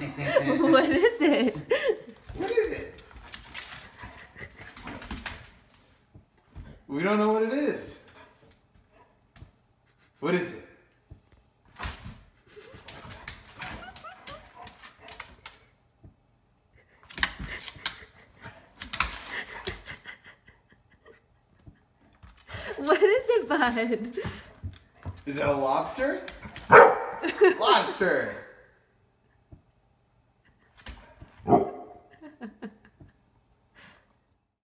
What is it? What is it? We don't know what it is. What is it? What is it, Bud? Is that a lobster? Lobster!